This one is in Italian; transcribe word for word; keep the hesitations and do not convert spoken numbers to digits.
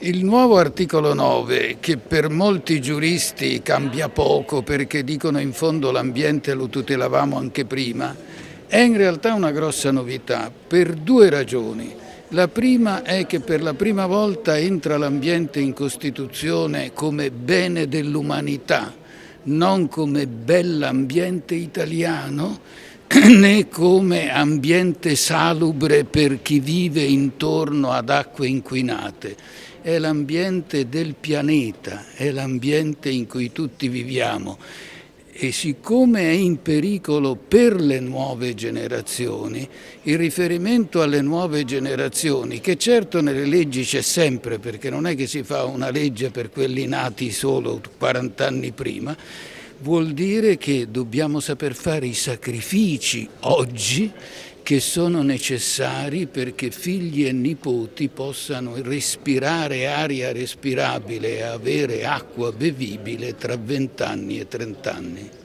Il nuovo articolo nove, che per molti giuristi cambia poco perché dicono in fondo l'ambiente lo tutelavamo anche prima, è in realtà una grossa novità per due ragioni. La prima è che per la prima volta entra l'ambiente in Costituzione come bene dell'umanità, non come bell'ambiente italiano, né come ambiente salubre per chi vive intorno ad acque inquinate. È l'ambiente del pianeta, è l'ambiente in cui tutti viviamo e siccome è in pericolo per le nuove generazioni, il riferimento alle nuove generazioni, che certo nelle leggi c'è sempre, perché non è che si fa una legge per quelli nati solo quaranta anni prima, vuol dire che dobbiamo saper fare i sacrifici oggi che sono necessari perché figli e nipoti possano respirare aria respirabile e avere acqua bevibile tra vent'anni e trent'anni.